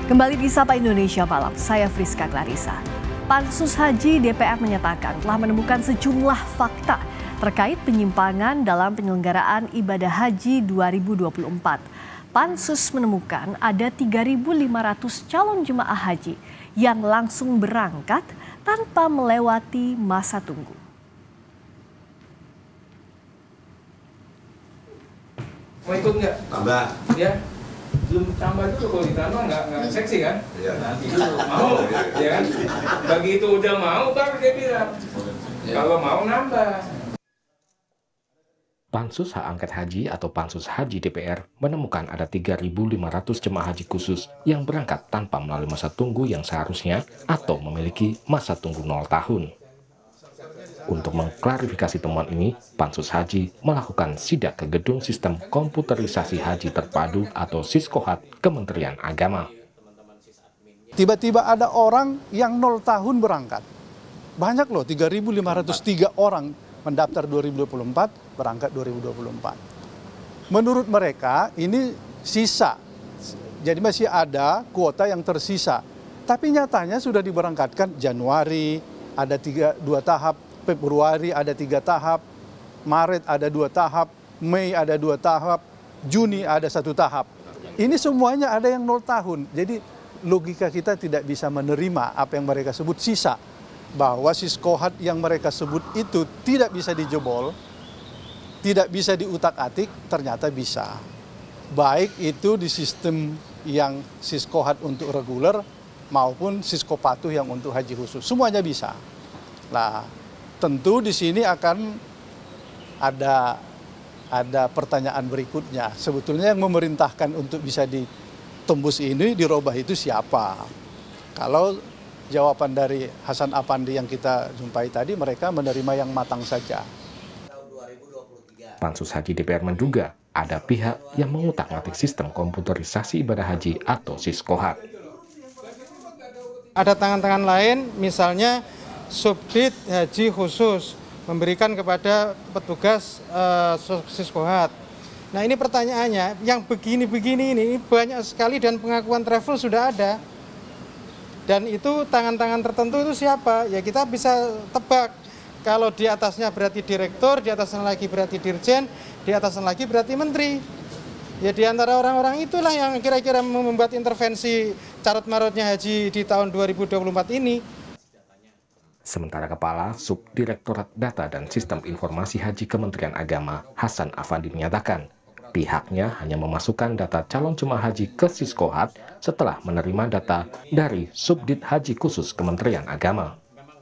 Kembali di Sapa Indonesia Malam, saya Friska Clarissa. Pansus Haji DPR menyatakan telah menemukan sejumlah fakta terkait penyimpangan dalam penyelenggaraan ibadah haji 2024. Pansus menemukan ada 3.500 calon jemaah haji yang langsung berangkat tanpa melewati masa tunggu. Mau ikut nggak? Tambah. Ya, belum tambah dulu, kalau ditambah nggak seksi kan? Iya. Nanti dulu mau, ya kan? Begitu udah mau baru dia bilang, kalau mau nambah. Pansus Hak Angket Haji atau Pansus Haji DPR menemukan ada 3.500 jemaah haji khusus yang berangkat tanpa melalui masa tunggu yang seharusnya atau memiliki masa tunggu 0 tahun. Untuk mengklarifikasi temuan ini, Pansus Haji melakukan sidak ke Gedung Sistem Komputerisasi Haji Terpadu atau Siskohat Kementerian Agama. Tiba-tiba ada orang yang 0 tahun berangkat. Banyak loh, 3.503 orang mendaftar 2024, berangkat 2024. Menurut mereka ini sisa, jadi masih ada kuota yang tersisa. Tapi nyatanya sudah diberangkatkan Januari, ada 2 tahap, Februari ada 3 tahap, Maret ada 2 tahap, Mei ada 2 tahap, Juni ada 1 tahap. Ini semuanya ada yang 0 tahun. Jadi logika kita tidak bisa menerima apa yang mereka sebut sisa. Bahwa Siskohat yang mereka sebut itu tidak bisa dijebol, tidak bisa diutak-atik, ternyata bisa. Baik itu di sistem yang Siskohat untuk reguler maupun Siskopatuh yang untuk haji khusus, semuanya bisa. Nah, tentu di sini akan ada pertanyaan berikutnya. Sebetulnya yang memerintahkan untuk bisa ditembus ini, dirubah itu siapa? Kalau jawaban dari Hasan Afandi yang kita jumpai tadi, mereka menerima yang matang saja. Pansus Haji DPR menduga ada pihak yang mengutak-atik sistem komputerisasi ibadah haji atau Siskohat. Ada tangan-tangan lain, misalnya Subdit Haji Khusus memberikan kepada petugas Siskohat. Nah, ini pertanyaannya, yang begini-begini ini banyak sekali dan pengakuan travel sudah ada. Dan itu tangan-tangan tertentu itu siapa? Ya kita bisa tebak. Kalau di atasnya berarti direktur, di atasnya lagi berarti dirjen, di atasnya lagi berarti menteri. Ya di antara orang-orang itulah yang kira-kira membuat intervensi carut-marutnya haji di tahun 2024 ini. Sementara Kepala Subdirektorat Data dan Sistem Informasi Haji Kementerian Agama, Hasan Afandi menyatakan, pihaknya hanya memasukkan data calon jemaah haji ke Siskohat setelah menerima data dari Subdit Haji Khusus Kementerian Agama.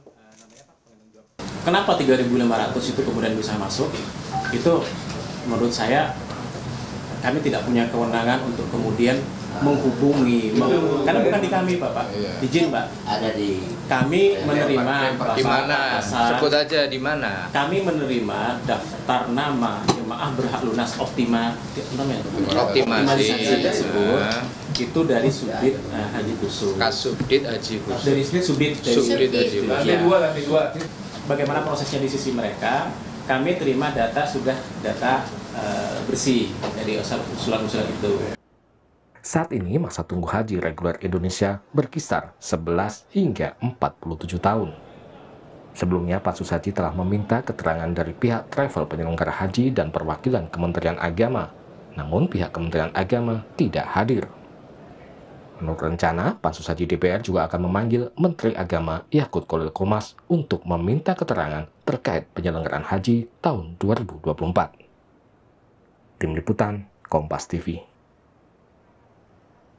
Kenapa 3.500 itu kemudian bisa masuk? Itu menurut saya kami tidak punya kewenangan untuk kemudian menghubungi, karena bukan di kami, Bapak. Izin, Pak. Ada di kami menerima di mana? Sebut aja di mana. Kami menerima daftar nama jemaah berhak lunas optimalisasi tersebut itu dari Subdit Haji Khusus. Kasubdit Haji Khusus. Dari Subdit Haji Khusus. Lantai dua. Bagaimana prosesnya di sisi mereka? Kami terima data bersih dari usulan-usulan itu. Saat ini masa tunggu haji reguler Indonesia berkisar 11 hingga 47 tahun. Sebelumnya Pansus Haji telah meminta keterangan dari pihak travel penyelenggara haji dan perwakilan Kementerian Agama. Namun pihak Kementerian Agama tidak hadir. Menurut rencana, Pansus Haji DPR juga akan memanggil Menteri Agama Yakut Khalil Qomas untuk meminta keterangan terkait penyelenggaraan haji tahun 2024. Tim Liputan, Kompas TV.